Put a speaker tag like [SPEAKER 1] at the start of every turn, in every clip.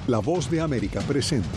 [SPEAKER 1] La Voz de América presenta.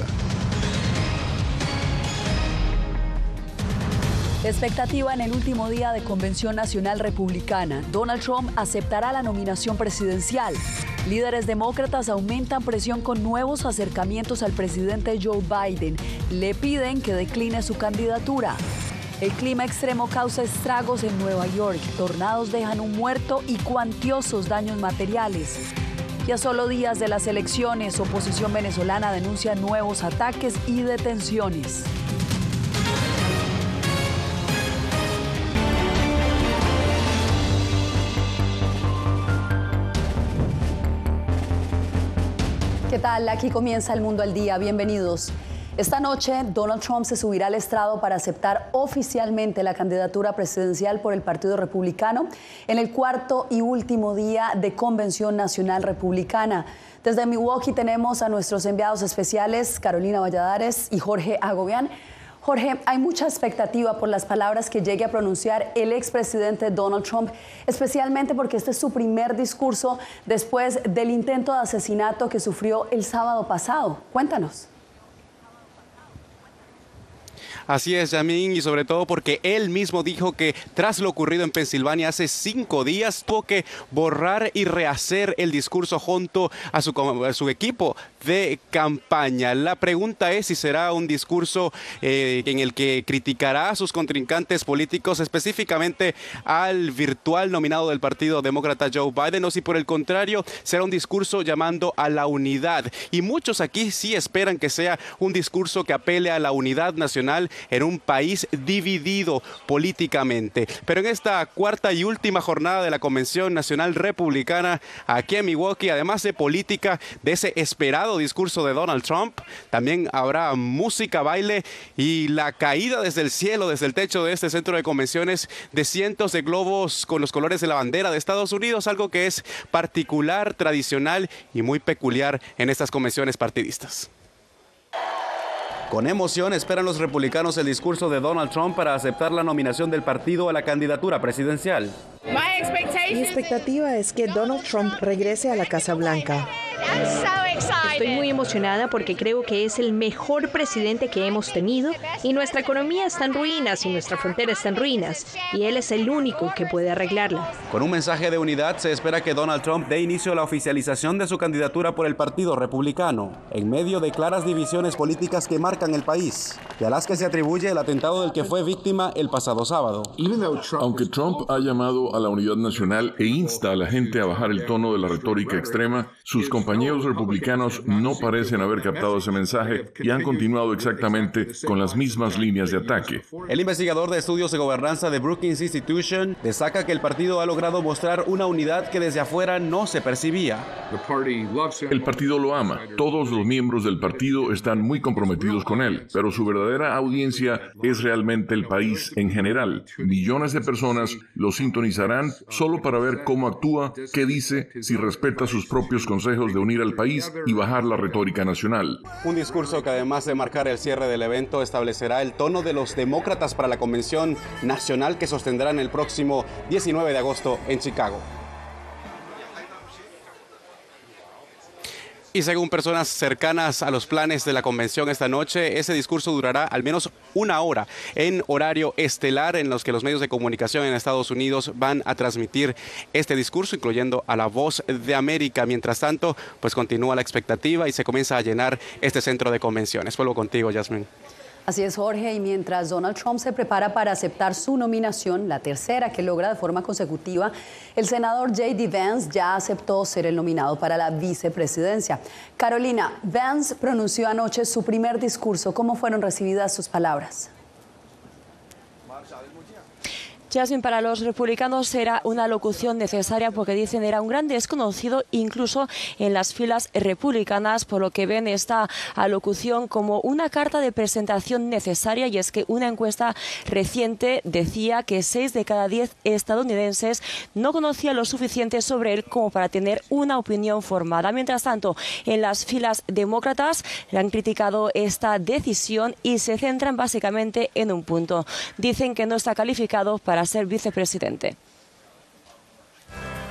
[SPEAKER 2] Expectativa en el último día de Convención Nacional Republicana. Donald Trump aceptará la nominación presidencial. Líderes demócratas aumentan presión con nuevos acercamientos al presidente Joe Biden. Le piden que decline su candidatura. El clima extremo causa estragos en Nueva York. Tornados dejan un muerto y cuantiosos daños materiales. Y a solo días de las elecciones, oposición venezolana denuncia nuevos ataques y detenciones. ¿Qué tal? Aquí comienza El Mundo al Día. Bienvenidos. Esta noche, Donald Trump se subirá al estrado para aceptar oficialmente la candidatura presidencial por el Partido Republicano en el cuarto y último día de Convención Nacional Republicana. Desde Milwaukee tenemos a nuestros enviados especiales, Carolina Valladares y Jorge Agobián. Jorge, hay mucha expectativa por las palabras que llegue a pronunciar el expresidente Donald Trump, especialmente porque este es su primer discurso después del intento de asesinato que sufrió el sábado pasado. Cuéntanos.
[SPEAKER 3] Así es, Yamin, y sobre todo porque él mismo dijo que tras lo ocurrido en Pensilvania hace 5 días tuvo que borrar y rehacer el discurso junto a su equipo de campaña. La pregunta es si será un discurso en el que criticará a sus contrincantes políticos, específicamente al virtual nominado del Partido Demócrata Joe Biden, o si por el contrario será un discurso llamando a la unidad. Y muchos aquí sí esperan que sea un discurso que apele a la unidad nacional en un país dividido políticamente. Pero en esta cuarta y última jornada de la Convención Nacional Republicana aquí en Milwaukee, además de política, de ese esperado discurso de Donald Trump, también habrá música, baile y la caída desde el cielo, desde el techo de este centro de convenciones, de cientos de globos con los colores de la bandera de Estados Unidos, algo que es particular, tradicional y muy peculiar en estas convenciones partidistas. Con emoción esperan los republicanos el discurso de Donald Trump para aceptar la nominación del partido a la candidatura presidencial.
[SPEAKER 4] Mi expectativa es que Donald Trump regrese a la Casa Blanca.
[SPEAKER 5] Estoy muy emocionada porque creo que es el mejor presidente que hemos tenido y nuestra economía está en ruinas y nuestra frontera está en ruinas y él es el único que puede arreglarla.
[SPEAKER 3] Con un mensaje de unidad se espera que Donald Trump dé inicio a la oficialización de su candidatura por el Partido Republicano, en medio de claras divisiones políticas que marcan el país y a las que se atribuye el atentado del que fue víctima el pasado sábado.
[SPEAKER 6] Aunque Trump ha llamado a la unidad nacional e insta a la gente a bajar el tono de la retórica extrema, sus compañeros republicanos no parecen haber captado ese mensaje y han continuado exactamente con las mismas líneas de ataque.
[SPEAKER 3] El investigador de estudios de gobernanza de Brookings Institution destaca que el partido ha logrado mostrar una unidad que desde afuera no se percibía.
[SPEAKER 6] El partido lo ama. Todos los miembros del partido están muy comprometidos con él, pero su verdadera audiencia es realmente el país en general. Millones de personas lo sintonizarán solo para ver cómo actúa, qué dice, si respeta sus propios consejos de unir al país y bajar la retórica nacional.
[SPEAKER 3] Un discurso que además de marcar el cierre del evento establecerá el tono de los demócratas para la convención nacional que sostendrán el próximo 19 de agosto en Chicago. Y según personas cercanas a los planes de la convención esta noche, ese discurso durará al menos 1 hora en horario estelar en los que los medios de comunicación en Estados Unidos van a transmitir este discurso, incluyendo a La Voz de América. Mientras tanto, pues continúa la expectativa y se comienza a llenar este centro de convenciones. Vuelvo contigo, Yasmin.
[SPEAKER 2] Así es, Jorge, y mientras Donald Trump se prepara para aceptar su nominación, la tercera que logra de forma consecutiva, el senador J.D. Vance ya aceptó ser el nominado para la vicepresidencia. Carolina, Vance pronunció anoche su primer discurso. ¿Cómo fueron recibidas sus palabras?
[SPEAKER 5] Jasmine, para los republicanos era una locución necesaria porque dicen era un gran desconocido incluso en las filas republicanas, por lo que ven esta alocución como una carta de presentación necesaria, y es que una encuesta reciente decía que 6 de cada 10 estadounidenses no conocían lo suficiente sobre él como para tener una opinión formada. Mientras tanto, en las filas demócratas han criticado esta decisión y se centran básicamente en un punto. Dicen que no está calificado para ser vicepresidente.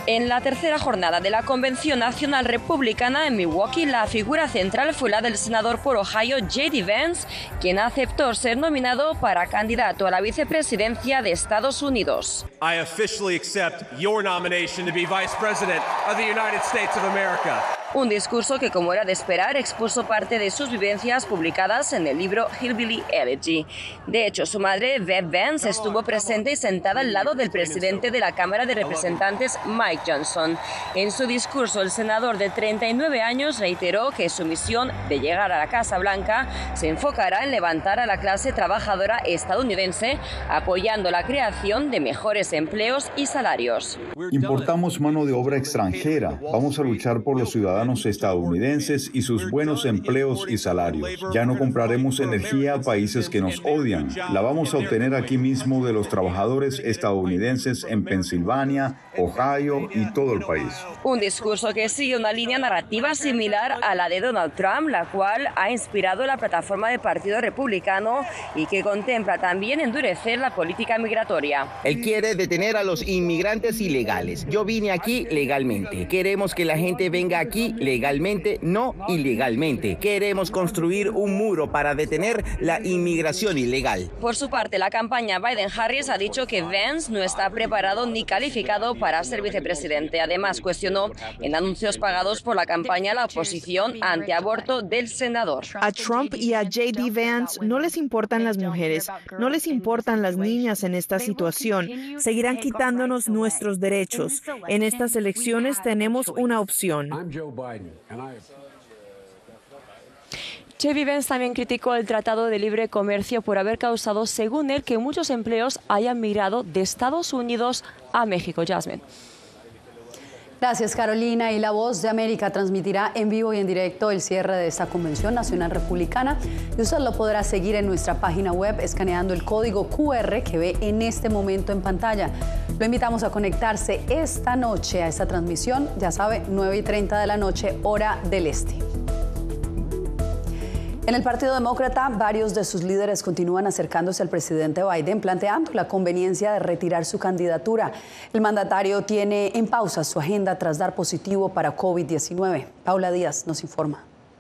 [SPEAKER 5] En la tercera jornada de la Convención Nacional Republicana en Milwaukee, la figura central fue la del senador por Ohio, J.D. Vance, quien aceptó ser nominado para candidato a la vicepresidencia de Estados Unidos.
[SPEAKER 7] I officially accept your nomination to be Vice President of the United States of America.
[SPEAKER 5] Un discurso que, como era de esperar, expuso parte de sus vivencias publicadas en el libro Hillbilly Elegy. De hecho, su madre, Bev Vance, estuvo presente y sentada al lado del presidente de la Cámara de Representantes, Mike Johnson. En su discurso, el senador de 39 años reiteró que su misión de llegar a la Casa Blanca se enfocará en levantar a la clase trabajadora estadounidense, apoyando la creación de mejores empleos y salarios.
[SPEAKER 8] Importamos mano de obra extranjera. Vamos a luchar por los ciudadanos estadounidenses y sus buenos empleos y salarios. Ya no compraremos energía a países que nos odian. La vamos a obtener aquí mismo de los trabajadores estadounidenses en Pensilvania, Ohio y todo el país.
[SPEAKER 5] Un discurso que sigue una línea narrativa similar a la de Donald Trump, la cual ha inspirado la plataforma del Partido Republicano y que contempla también endurecer la política migratoria.
[SPEAKER 9] Él quiere detener a los inmigrantes ilegales. Yo vine aquí legalmente. Queremos que la gente venga aquí legalmente, no ilegalmente. Queremos construir un muro para detener la inmigración ilegal.
[SPEAKER 5] Por su parte, la campaña Biden-Harris ha dicho que Vance no está preparado ni calificado para ser vicepresidente. Además, cuestionó en anuncios pagados por la campaña la oposición antiaborto del senador.
[SPEAKER 4] A Trump y a J.D. Vance no les importan las mujeres, no les importan las niñas en esta situación. Seguirán quitándonos nuestros derechos. En estas elecciones tenemos una opción.
[SPEAKER 5] J.D. Vance también criticó el Tratado de Libre Comercio por haber causado, según él, que muchos empleos hayan migrado de Estados Unidos a México. Jasmine.
[SPEAKER 2] Gracias, Carolina. Y La Voz de América transmitirá en vivo y en directo el cierre de esta Convención Nacional Republicana. Y usted lo podrá seguir en nuestra página web escaneando el código QR que ve en este momento en pantalla. Lo invitamos a conectarse esta noche a esta transmisión, ya sabe, 9:30 de la noche, hora del este. En el Partido Demócrata, varios de sus líderes continúan acercándose al presidente Biden, planteando la conveniencia de retirar su candidatura. El mandatario tiene en pausa su agenda tras dar positivo para COVID-19. Paula Díaz nos informa.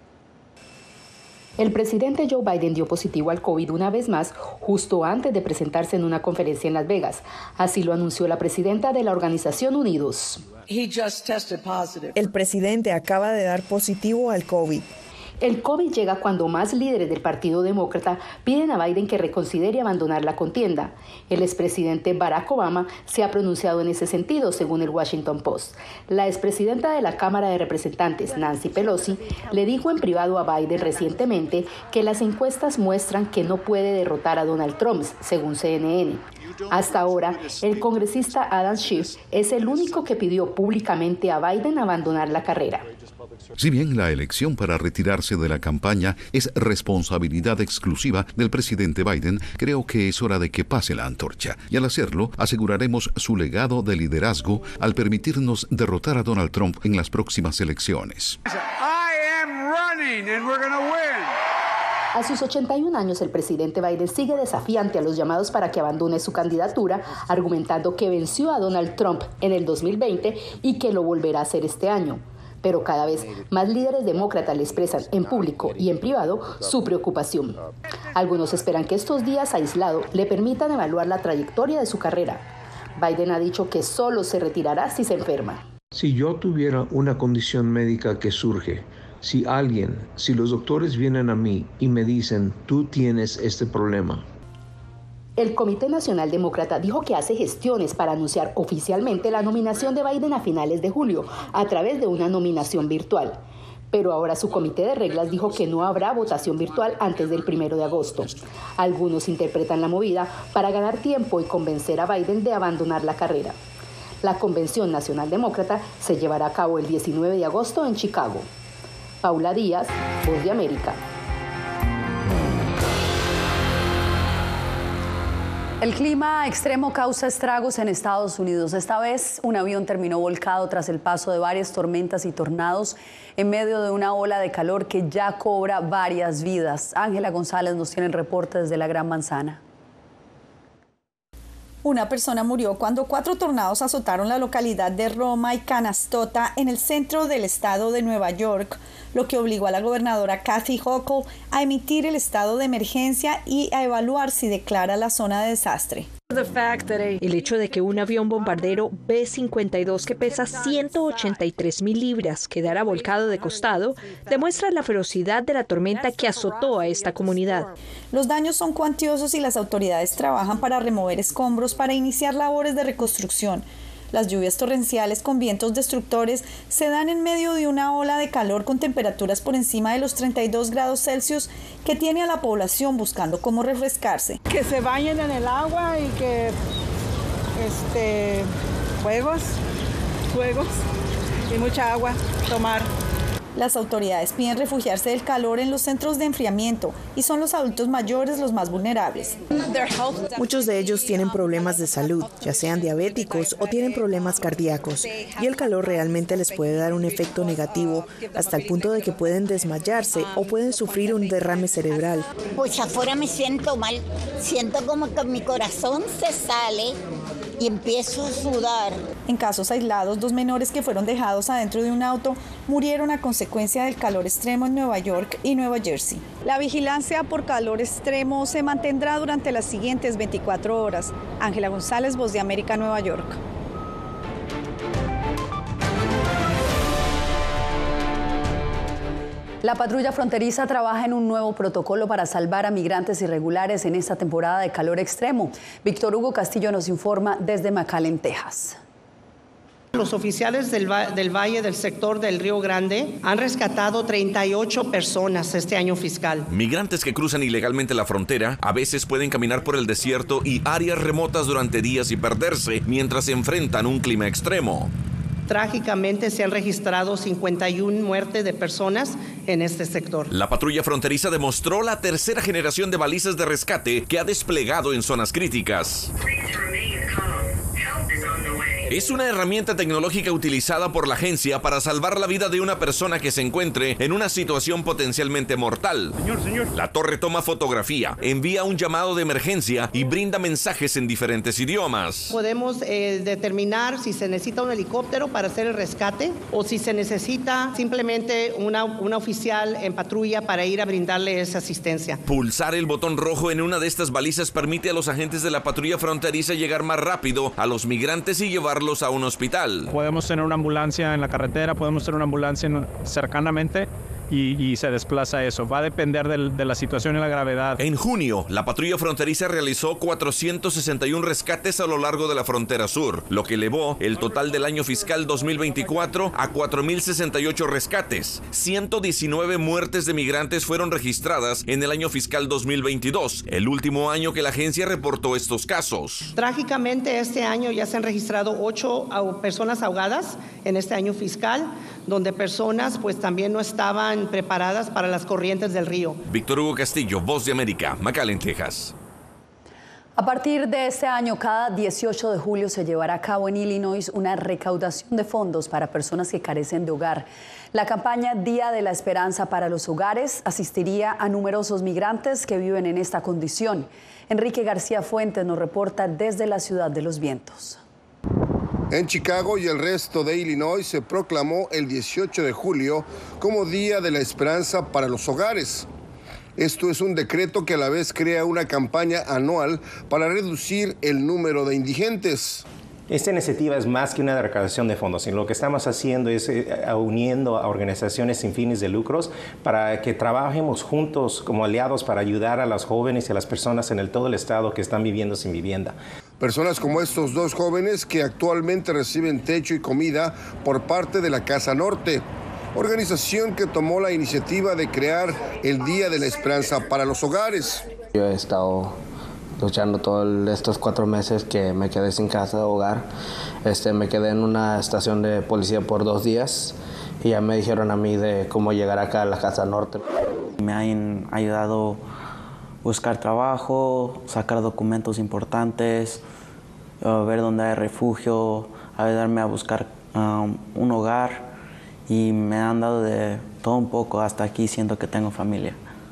[SPEAKER 10] El presidente Joe Biden dio positivo al COVID una vez más, justo antes de presentarse en una conferencia en Las Vegas. Así lo anunció la presidenta de la organización Unidos.
[SPEAKER 4] El presidente acaba de dar positivo al COVID.
[SPEAKER 10] El COVID llega cuando más líderes del Partido Demócrata piden a Biden que reconsidere abandonar la contienda. El expresidente Barack Obama se ha pronunciado en ese sentido, según el Washington Post. La expresidenta de la Cámara de Representantes, Nancy Pelosi, le dijo en privado a Biden recientemente que las encuestas muestran que no puede derrotar a Donald Trump, según CNN. Hasta ahora, el congresista Adam Schiff es el único que pidió públicamente a Biden abandonar la carrera.
[SPEAKER 11] Si bien la elección para retirarse de la campaña es responsabilidad exclusiva del presidente Biden, creo que es hora de que pase la antorcha. Y al hacerlo, aseguraremos su legado de liderazgo al permitirnos derrotar a Donald Trump en las próximas elecciones.
[SPEAKER 10] A sus 81 años, el presidente Biden sigue desafiante a los llamados para que abandone su candidatura, argumentando que venció a Donald Trump en el 2020 y que lo volverá a hacer este año. Pero cada vez más líderes demócratas le expresan en público y en privado su preocupación. Algunos esperan que estos días aislados le permitan evaluar la trayectoria de su carrera. Biden ha dicho que solo se retirará si se enferma.
[SPEAKER 12] Si yo tuviera una condición médica que surge, si los doctores vienen a mí y me dicen, tú tienes este problema.
[SPEAKER 10] El Comité Nacional Demócrata dijo que hace gestiones para anunciar oficialmente la nominación de Biden a finales de julio, a través de una nominación virtual. Pero ahora su comité de reglas dijo que no habrá votación virtual antes del 1 de agosto. Algunos interpretan la movida para ganar tiempo y convencer a Biden de abandonar la carrera. La Convención Nacional Demócrata se llevará a cabo el 19 de agosto en Chicago. Paula Díaz, Voz de América.
[SPEAKER 2] El clima extremo causa estragos en Estados Unidos. Esta vez, un avión terminó volcado tras el paso de varias tormentas y tornados en medio de una ola de calor que ya cobra varias vidas. Ángela González nos tiene el reporte desde la Gran Manzana.
[SPEAKER 13] Una persona murió cuando 4 tornados azotaron la localidad de Roma y Canastota en el centro del estado de Nueva York, lo que obligó a la gobernadora Kathy Hochul a emitir el estado de emergencia y a evaluar si declara la zona de desastre.
[SPEAKER 4] El hecho de que un avión bombardero B-52 que pesa 183,000 libras quedara volcado de costado demuestra la ferocidad de la tormenta que azotó a esta comunidad.
[SPEAKER 13] Los daños son cuantiosos y las autoridades trabajan para remover escombros para iniciar labores de reconstrucción. Las lluvias torrenciales con vientos destructores se dan en medio de una ola de calor con temperaturas por encima de los 32 grados Celsius que tiene a la población buscando cómo refrescarse.
[SPEAKER 14] Que se bañen en el agua y que fuegos y mucha agua tomar.
[SPEAKER 13] Las autoridades piden refugiarse del calor en los centros de enfriamiento y son los adultos mayores los más vulnerables.
[SPEAKER 4] Muchos de ellos tienen problemas de salud, ya sean diabéticos o tienen problemas cardíacos, y el calor realmente les puede dar un efecto negativo hasta el punto de que pueden desmayarse o pueden sufrir un derrame cerebral.
[SPEAKER 15] Pues afuera me siento mal, siento como que mi corazón se sale y empiezo a sudar.
[SPEAKER 13] En casos aislados, 2 menores que fueron dejados adentro de un auto murieron a consecuencia del calor extremo en Nueva York y Nueva Jersey. La vigilancia por calor extremo se mantendrá durante las siguientes 24 horas. Ángela González, Voz de América, Nueva York.
[SPEAKER 2] La patrulla fronteriza trabaja en un nuevo protocolo para salvar a migrantes irregulares en esta temporada de calor extremo. Víctor Hugo Castillo nos informa desde McAllen, Texas.
[SPEAKER 16] Los oficiales del Valle del sector del Río Grande han rescatado 38 personas este año fiscal.
[SPEAKER 17] Migrantes que cruzan ilegalmente la frontera a veces pueden caminar por el desierto y áreas remotas durante días y perderse mientras enfrentan un clima extremo.
[SPEAKER 16] Trágicamente se han registrado 51 muertes de personas en este sector.
[SPEAKER 17] La patrulla fronteriza demostró la tercera generación de balizas de rescate que ha desplegado en zonas críticas. Es una herramienta tecnológica utilizada por la agencia para salvar la vida de una persona que se encuentre en una situación potencialmente mortal. Señor. La torre toma fotografía, envía un llamado de emergencia y brinda mensajes en diferentes idiomas.
[SPEAKER 16] Podemos determinar si se necesita un helicóptero para hacer el rescate o si se necesita simplemente una oficial en patrulla para ir a brindarle esa asistencia.
[SPEAKER 17] Pulsar el botón rojo en una de estas balizas permite a los agentes de la patrulla fronteriza llegar más rápido a los migrantes y llevarlos a un hospital.
[SPEAKER 18] Podemos tener una ambulancia en la carretera, podemos tener una ambulancia cercanamente y se desplaza eso. Va a depender de la situación y la gravedad.
[SPEAKER 17] En junio, la patrulla fronteriza realizó 461 rescates a lo largo de la frontera sur, lo que elevó el total del año fiscal 2024 a 4.068 rescates. 119 muertes de migrantes fueron registradas en el año fiscal 2022, el último año que la agencia reportó estos casos.
[SPEAKER 16] Trágicamente, este año ya se han registrado 8 personas ahogadas en este año fiscal, donde personas pues también no estaban preparadas para las corrientes del río.
[SPEAKER 17] Víctor Hugo Castillo, Voz de América, McAllen, Texas.
[SPEAKER 2] A partir de este año, cada 18 de julio se llevará a cabo en Illinois una recaudación de fondos para personas que carecen de hogar. La campaña Día de la Esperanza para los Hogares asistiría a numerosos migrantes que viven en esta condición. Enrique García Fuentes nos reporta desde la Ciudad de los Vientos.
[SPEAKER 19] En Chicago y el resto de Illinois se proclamó el 18 de julio como Día de la Esperanza para los Hogares. Esto es un decreto que a la vez crea una campaña anual para reducir el número de indigentes.
[SPEAKER 20] Esta iniciativa es más que una recaudación de fondos. Lo que estamos haciendo es uniendo a organizaciones sin fines de lucros para que trabajemos juntos como aliados para ayudar a los jóvenes y a las personas en todo el estado que están viviendo sin vivienda.
[SPEAKER 19] Personas como estos 2 jóvenes que actualmente reciben techo y comida por parte de la Casa Norte, organización que tomó la iniciativa de crear el Día de la Esperanza para los Hogares.
[SPEAKER 21] Yo he estado luchando todos estos 4 meses que me quedé sin casa de hogar. Me quedé en una estación de policía por 2 días y ya me dijeron a mí de cómo llegar acá a la Casa Norte.
[SPEAKER 22] Me han ayudado buscar trabajo, sacar documentos importantes, ver dónde hay refugio, ayudarme a buscar un hogar y me han dado de todo un poco hasta aquí siento que tengo familia.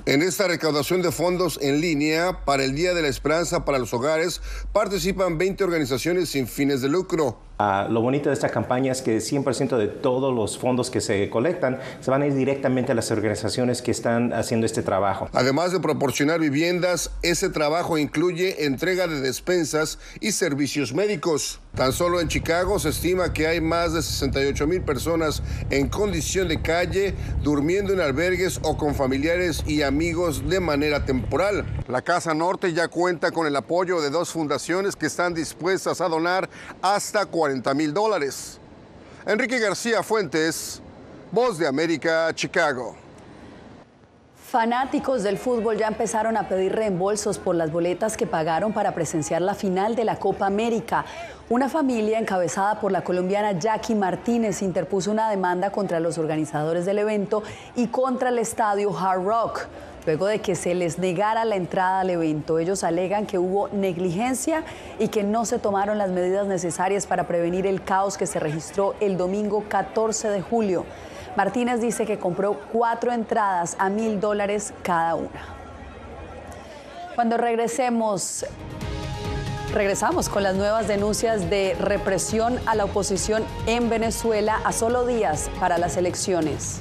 [SPEAKER 19] En esta recaudación de fondos en línea para el Día de la Esperanza para los Hogares participan 20 organizaciones sin fines de lucro.
[SPEAKER 20] Lo bonito de esta campaña es que 100% de todos los fondos que se colectan se van a ir directamente a las organizaciones que están haciendo este trabajo.
[SPEAKER 19] Además de proporcionar viviendas, ese trabajo incluye entrega de despensas y servicios médicos. Tan solo en Chicago se estima que hay más de 68,000 personas en condición de calle, durmiendo en albergues o con familiares y amigos de manera temporal. La Casa Norte ya cuenta con el apoyo de 2 fundaciones que están dispuestas a donar hasta $40,000. Enrique García Fuentes, Voz de América, Chicago.
[SPEAKER 2] Fanáticos del fútbol ya empezaron a pedir reembolsos por las boletas que pagaron para presenciar la final de la Copa América. Una familia encabezada por la colombiana Jackie Martínez interpuso una demanda contra los organizadores del evento y contra el estadio Hard Rock, luego de que se les negara la entrada al evento. Ellos alegan que hubo negligencia y que no se tomaron las medidas necesarias para prevenir el caos que se registró el domingo 14 de julio. Martínez dice que compró 4 entradas a $1,000 cada una. Cuando regresamos con las nuevas denuncias de represión a la oposición en Venezuela a solo días para las elecciones.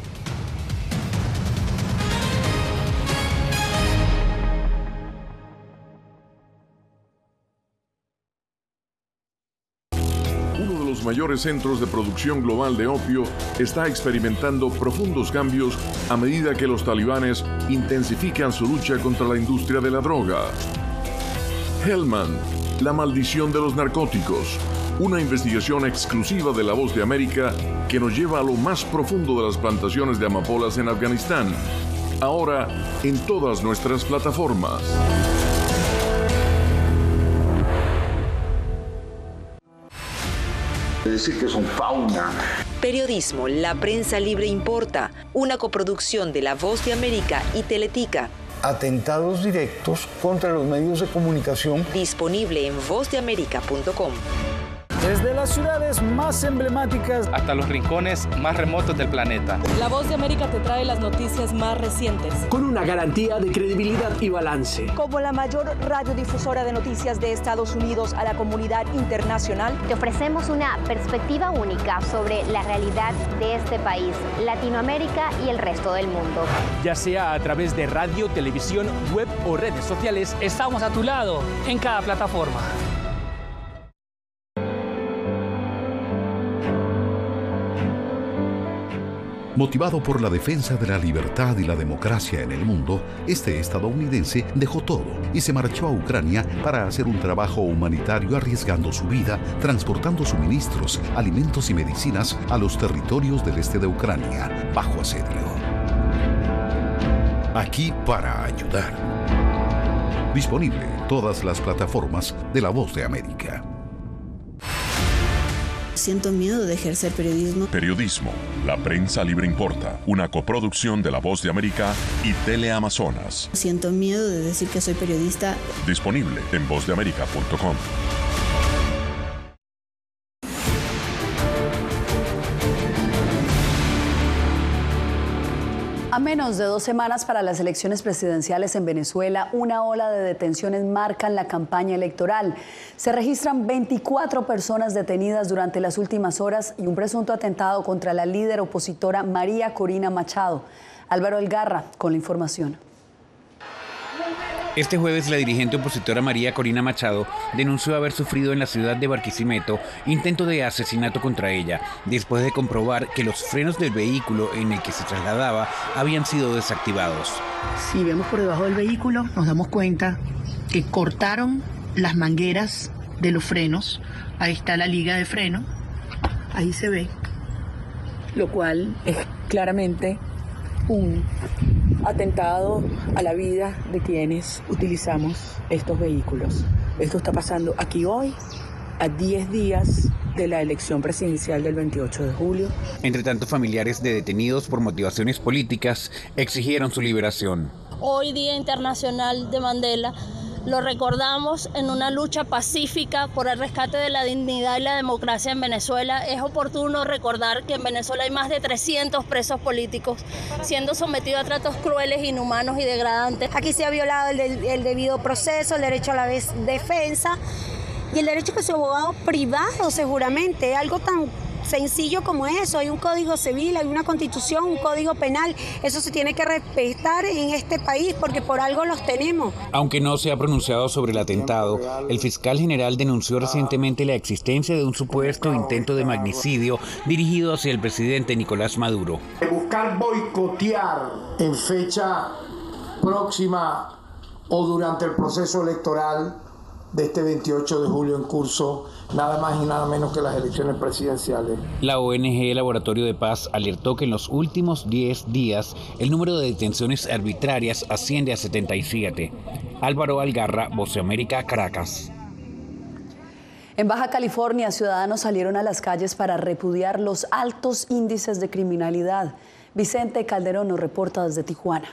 [SPEAKER 1] Los mayores centros de producción global de opio está experimentando profundos cambios a medida que los talibanes intensifican su lucha contra la industria de la droga. Hellman, la maldición de los narcóticos, una investigación exclusiva de La Voz de América que nos lleva a lo más profundo de las plantaciones de amapolas en Afganistán. Ahora en todas nuestras plataformas.
[SPEAKER 6] Decir que son fauna.
[SPEAKER 23] Periodismo, la prensa libre importa, una coproducción de La Voz de América y Teletica.
[SPEAKER 6] Atentados directos contra los medios de comunicación.
[SPEAKER 23] Disponible en vozdeamerica.com.
[SPEAKER 24] Desde las ciudades más emblemáticas
[SPEAKER 25] hasta los rincones más remotos del planeta.
[SPEAKER 26] La Voz de América te trae las noticias más recientes.
[SPEAKER 27] Con una garantía de credibilidad y balance.
[SPEAKER 26] Como la mayor radiodifusora de noticias de Estados Unidos a la comunidad internacional,
[SPEAKER 28] te ofrecemos una perspectiva única sobre la realidad de este país, Latinoamérica y el resto del mundo.
[SPEAKER 27] Ya sea a través de radio, televisión, web o redes sociales,
[SPEAKER 26] estamos a tu lado en cada plataforma.
[SPEAKER 11] Motivado por la defensa de la libertad y la democracia en el mundo, este estadounidense dejó todo y se marchó a Ucrania para hacer un trabajo humanitario arriesgando su vida, transportando suministros, alimentos y medicinas a los territorios del este de Ucrania, bajo asedio. Aquí para ayudar. Disponible en todas las plataformas de La Voz de América.
[SPEAKER 29] Siento miedo de ejercer periodismo.
[SPEAKER 1] Periodismo, la prensa libre importa, una coproducción de La Voz de América y Teleamazonas.
[SPEAKER 29] Siento miedo de decir que soy periodista.
[SPEAKER 1] Disponible en vozdeamerica.com.
[SPEAKER 2] A menos de 2 semanas para las elecciones presidenciales en Venezuela, una ola de detenciones marcan la campaña electoral. Se registran 24 personas detenidas durante las últimas horas y un presunto atentado contra la líder opositora María Corina Machado. Álvaro Elgarra con la información.
[SPEAKER 30] Este jueves, la dirigente opositora María Corina Machado denunció haber sufrido en la ciudad de Barquisimeto intento de asesinato contra ella, después de comprobar que los frenos del vehículo en el que se trasladaba habían sido desactivados.
[SPEAKER 31] Si vemos por debajo del vehículo, nos damos cuenta que cortaron las mangueras de los frenos. Ahí está la liga de freno, ahí se ve, lo cual es claramente un atentado a la vida de quienes utilizamos estos vehículos. Esto está pasando aquí hoy, a 10 días de la elección presidencial del 28 de julio.
[SPEAKER 30] Entre tanto, familiares de detenidos por motivaciones políticas exigieron su liberación.
[SPEAKER 32] Hoy, Día Internacional de Mandela,
[SPEAKER 3] lo recordamos en una lucha pacífica por el rescate de la dignidad y la democracia en Venezuela. Es oportuno recordar que en Venezuela hay más de 300 presos políticos siendo sometidos a tratos crueles, inhumanos y degradantes.
[SPEAKER 4] Aquí se ha violado el debido proceso, el derecho a la defensa y el derecho a su abogado privado, seguramente, algo tan sencillo como eso. Hay un código civil, hay una constitución, un código penal. Eso se tiene que respetar en este país porque por algo los tenemos.
[SPEAKER 30] Aunque no se ha pronunciado sobre el atentado, el fiscal general denunció recientemente la existencia de un supuesto intento de magnicidio dirigido hacia el presidente Nicolás Maduro.
[SPEAKER 5] Buscar boicotear en fecha próxima o durante el proceso electoral de este 28 de julio en curso, nada más y nada menos que las elecciones presidenciales.
[SPEAKER 30] La ONG Laboratorio de Paz alertó que en los últimos 10 días el número de detenciones arbitrarias asciende a 77. Álvaro Algarra, Voz de América, Caracas.
[SPEAKER 2] En Baja California, ciudadanos salieron a las calles para repudiar los altos índices de criminalidad. Vicente Calderón nos reporta desde Tijuana.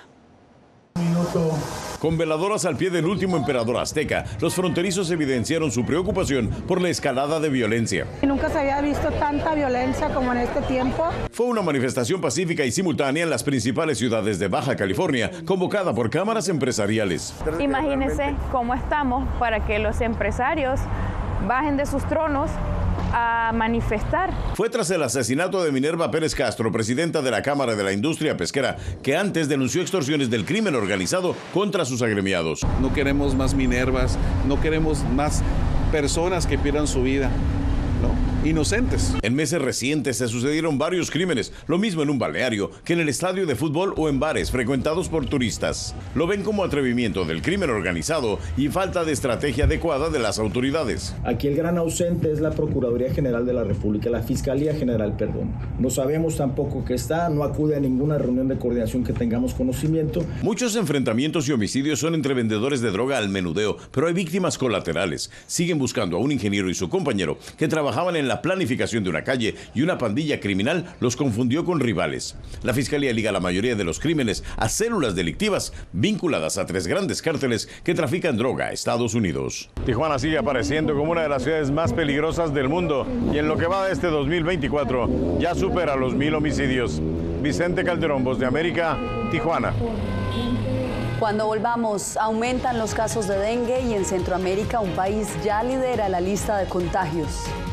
[SPEAKER 7] Con veladoras al pie del último emperador azteca, los fronterizos evidenciaron su preocupación por la escalada de violencia.
[SPEAKER 8] Nunca se había visto tanta violencia como en este tiempo.
[SPEAKER 7] Fue una manifestación pacífica y simultánea en las principales ciudades de Baja California, convocada por cámaras empresariales.
[SPEAKER 9] Imagínense cómo estamos para que los empresarios bajen de sus tronos a manifestar.
[SPEAKER 7] Fue tras el asesinato de Minerva Pérez Castro, presidenta de la Cámara de la Industria Pesquera, que antes denunció extorsiones del crimen organizado contra sus agremiados.
[SPEAKER 10] No queremos más Minervas, no queremos más personas que pierdan su vida, ¿no? Inocentes.
[SPEAKER 7] En meses recientes se sucedieron varios crímenes, lo mismo en un balneario que en el estadio de fútbol o en bares frecuentados por turistas. Lo ven como atrevimiento del crimen organizado y falta de estrategia adecuada de las autoridades.
[SPEAKER 12] Aquí el gran ausente es la Procuraduría General de la República, la Fiscalía General, perdón. No sabemos tampoco que está, no acude a ninguna reunión de coordinación que tengamos conocimiento.
[SPEAKER 7] Muchos enfrentamientos y homicidios son entre vendedores de droga al menudeo, pero hay víctimas colaterales. Siguen buscando a un ingeniero y su compañero que trabajaban en la planificación de una calle y una pandilla criminal los confundió con rivales. La Fiscalía liga la mayoría de los crímenes a células delictivas vinculadas a 3 grandes cárteles que trafican droga a Estados Unidos. Tijuana sigue apareciendo como una de las ciudades más peligrosas del mundo y en lo que va de este 2024 ya supera los 1000 homicidios. Vicente Calderón, Voz de América, Tijuana.
[SPEAKER 2] Cuando volvamos, aumentan los casos de dengue y en Centroamérica un país ya lidera la lista de contagios.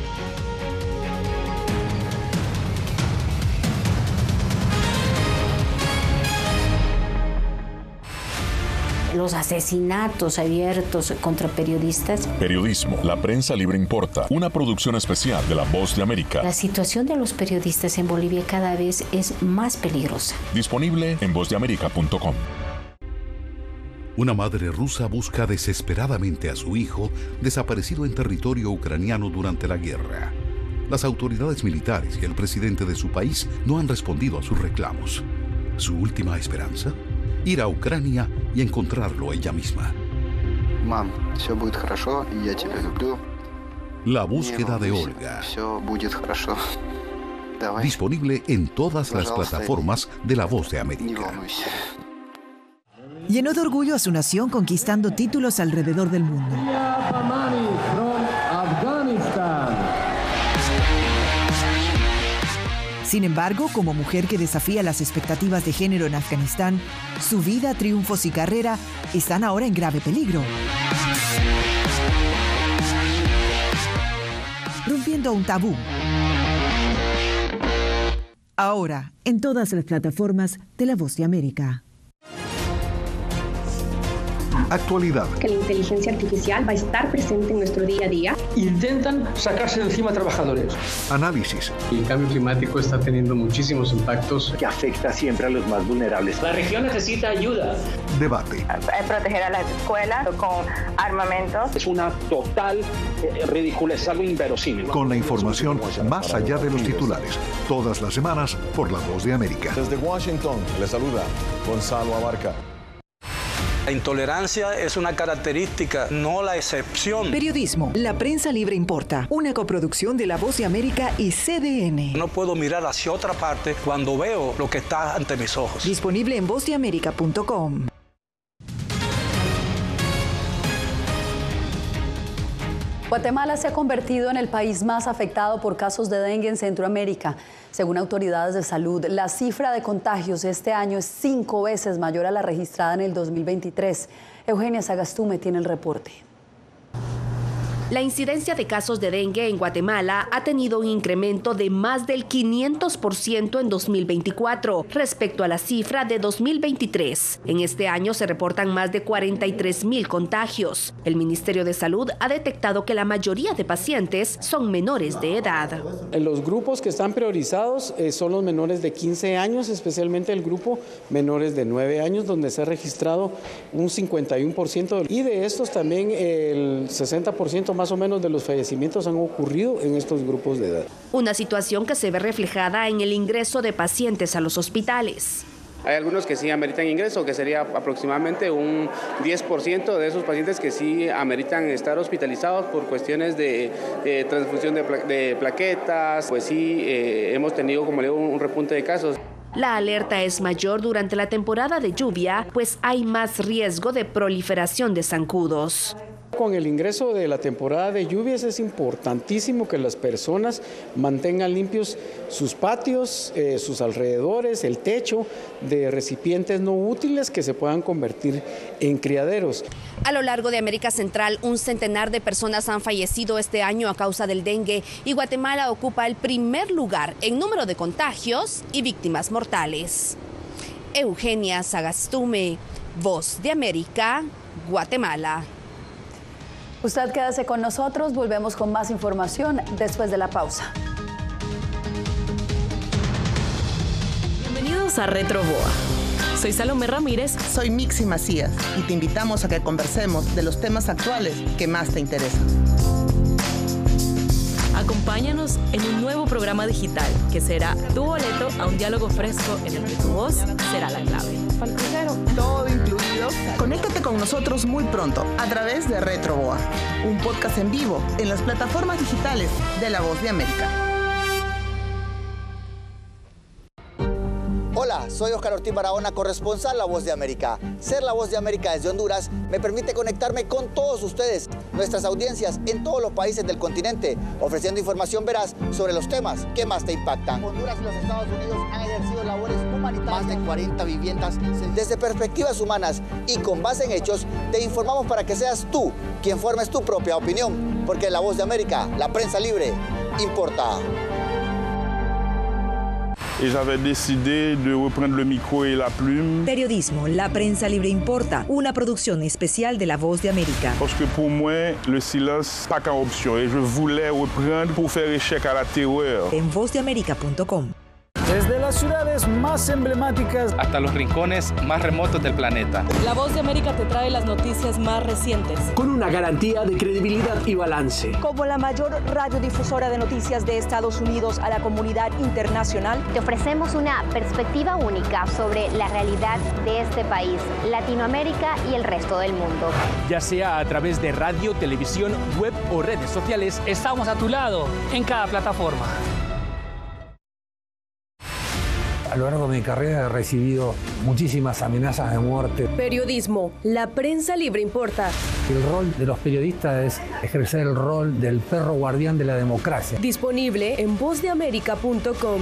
[SPEAKER 13] Los asesinatos abiertos contra periodistas.
[SPEAKER 14] Periodismo, la prensa libre importa. Una producción especial de La Voz de América.
[SPEAKER 13] La situación de los periodistas en Bolivia cada vez es más peligrosa.
[SPEAKER 14] Disponible en vozdeamerica.com.
[SPEAKER 11] Una madre rusa busca desesperadamente a su hijo desaparecido en territorio ucraniano durante la guerra. Las autoridades militares y el presidente de su país no han respondido a sus reclamos. ¿Su última esperanza? Ir a Ucrania y encontrarlo ella misma.
[SPEAKER 15] Mam, все будет хорошо, y я тебя люблю.
[SPEAKER 11] La búsqueda de Olga.
[SPEAKER 15] Все будет хорошо. Давай.
[SPEAKER 11] Disponible en todas las plataformas de La Voz de América.
[SPEAKER 32] Llenó de orgullo a su nación conquistando títulos alrededor del mundo. Sin embargo, como mujer que desafía las expectativas de género en Afganistán, su vida, triunfos y carrera están ahora en grave peligro. Rompiendo un tabú. Ahora, en todas las plataformas de La Voz de América.
[SPEAKER 33] Actualidad.
[SPEAKER 34] Que la inteligencia artificial va a estar presente en nuestro día a día.
[SPEAKER 33] Intentan sacarse de encima a trabajadores. Análisis.
[SPEAKER 35] El cambio climático está teniendo muchísimos impactos
[SPEAKER 36] que afecta siempre a los más vulnerables.
[SPEAKER 35] La región necesita ayuda.
[SPEAKER 33] Debate.
[SPEAKER 37] Proteger a las escuelas con armamentos.
[SPEAKER 36] Es una total ridiculez, es algo inverosímil.
[SPEAKER 33] Con la información más allá de los titulares. Todas las semanas por La Voz de América.
[SPEAKER 38] Desde Washington, le saluda Gonzalo Abarca.
[SPEAKER 39] La intolerancia es una característica, no la excepción.
[SPEAKER 32] Periodismo, la prensa libre importa. Una coproducción de La Voz de América y CDN.
[SPEAKER 39] No puedo mirar hacia otra parte cuando veo lo que está ante mis ojos.
[SPEAKER 32] Disponible en vozdeamerica.com.
[SPEAKER 2] Guatemala se ha convertido en el país más afectado por casos de dengue en Centroamérica. Según autoridades de salud, la cifra de contagios este año es 5 veces mayor a la registrada en el 2023. Eugenia Sagastume tiene el reporte.
[SPEAKER 1] La incidencia de casos de dengue en Guatemala ha tenido un incremento de más del 500% en 2024 respecto a la cifra de 2023. En este año se reportan más de 43,000 contagios. El Ministerio de Salud ha detectado que la mayoría de pacientes son menores de edad.
[SPEAKER 3] Los grupos que están priorizados son los menores de 15 años, especialmente el grupo menores de 9 años, donde se ha registrado un 51%. Y de estos también el 60% más o menos de los fallecimientos han ocurrido en estos grupos de edad.
[SPEAKER 1] Una situación que se ve reflejada en el ingreso de pacientes a los hospitales.
[SPEAKER 4] Hay algunos que sí ameritan ingreso, que sería aproximadamente un 10% de esos pacientes que sí ameritan estar hospitalizados por cuestiones de transfusión de plaquetas. Pues sí, hemos tenido, como le digo, un repunte de casos.
[SPEAKER 1] La alerta es mayor durante la temporada de lluvia, pues hay más riesgo de proliferación de zancudos.
[SPEAKER 3] Con el ingreso de la temporada de lluvias es importantísimo que las personas mantengan limpios sus patios, sus alrededores, el techo de recipientes no útiles que se puedan convertir en criaderos.
[SPEAKER 1] A lo largo de América Central, un centenar de personas han fallecido este año a causa del dengue y Guatemala ocupa el primer lugar en número de contagios y víctimas mortales. Eugenia Sagastume, Voz de América, Guatemala.
[SPEAKER 2] Usted quédese con nosotros, volvemos con más información después de la pausa.
[SPEAKER 6] Bienvenidos a Retroboa. Soy Salomé Ramírez.
[SPEAKER 16] Soy Mixi Macías y te invitamos a que conversemos de los temas actuales que más te interesan.
[SPEAKER 6] Acompáñanos en un nuevo programa digital que será tu boleto a un diálogo fresco en el que tu voz será la clave.
[SPEAKER 16] Todo incluido. Conéctate con nosotros muy pronto a través de Retroboa, un podcast en vivo en las plataformas digitales de La Voz de América.
[SPEAKER 17] Hola, soy Oscar Ortiz Barahona, corresponsal La Voz de América. Ser La Voz de América desde Honduras me permite conectarme con todos ustedes, nuestras audiencias en todos los países del continente, ofreciendo información veraz sobre los temas que más te impactan. Honduras y los Estados Unidos han ejercido labores humanitarias. Más de 40 viviendas. Desde perspectivas humanas y con base en hechos, te informamos para que seas tú quien formes tu propia opinión. Porque La Voz de América, la prensa libre, importa.
[SPEAKER 18] Y j'avais décidé de reprendre le micro et la plume.
[SPEAKER 32] Periodismo, la prensa libre importa, una producción especial de La Voz de América.
[SPEAKER 18] Parce que pour moi, le silence pas qu'une option et je voulais reprendre pour faire échec à la terreur.
[SPEAKER 32] En vozdeamerica.com.
[SPEAKER 19] Desde las ciudades más emblemáticas
[SPEAKER 39] hasta los rincones más remotos del planeta.
[SPEAKER 6] La Voz de América te trae las noticias más recientes.
[SPEAKER 20] Con una garantía de credibilidad y balance.
[SPEAKER 21] Como la mayor radiodifusora de noticias de Estados Unidos a la comunidad internacional,
[SPEAKER 22] te ofrecemos una perspectiva única sobre la realidad de este país, Latinoamérica y el resto del mundo.
[SPEAKER 20] Ya sea a través de radio, televisión, web o redes sociales,
[SPEAKER 23] estamos a tu lado en cada plataforma.
[SPEAKER 24] A lo largo de mi carrera he recibido muchísimas amenazas de muerte.
[SPEAKER 6] Periodismo, la prensa libre importa.
[SPEAKER 24] El rol de los periodistas es ejercer el rol del perro guardián de la democracia.
[SPEAKER 6] Disponible en vozdeamerica.com.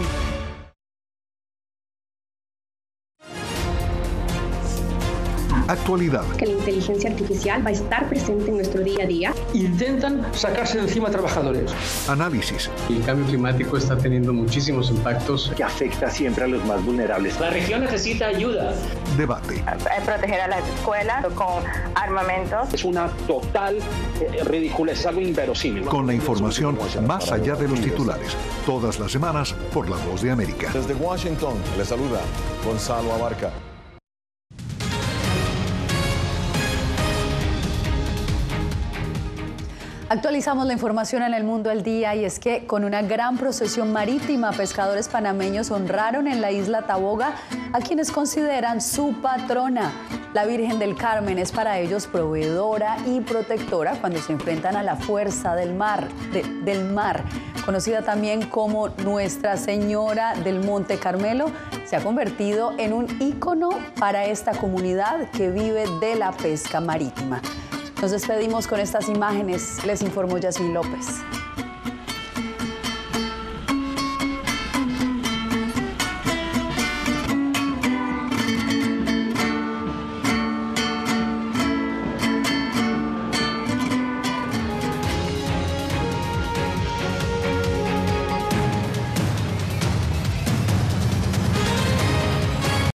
[SPEAKER 33] Actualidad.
[SPEAKER 34] Que la inteligencia artificial va a estar presente en nuestro día a día.
[SPEAKER 23] Intentan sacarse de encima a trabajadores.
[SPEAKER 33] Análisis.
[SPEAKER 35] El cambio climático está teniendo muchísimos impactos
[SPEAKER 25] que afecta siempre a los más vulnerables.
[SPEAKER 35] La región necesita ayuda.
[SPEAKER 33] Debate.
[SPEAKER 37] Proteger a las escuelas con armamentos.
[SPEAKER 36] Es una total ridiculez, es algo inverosímil.
[SPEAKER 33] Con la información más allá de los titulares. Todas las semanas por La Voz de América.
[SPEAKER 38] Desde Washington, les saluda Gonzalo Abarca.
[SPEAKER 2] Actualizamos la información en El Mundo al Día y es que con una gran procesión marítima, pescadores panameños honraron en la isla Taboga a quienes consideran su patrona. La Virgen del Carmen es para ellos proveedora y protectora cuando se enfrentan a la fuerza del mar, conocida también como Nuestra Señora del Monte Carmelo. Se ha convertido en un ícono para esta comunidad que vive de la pesca marítima. Nos despedimos con estas imágenes. Les informó Yasmín López.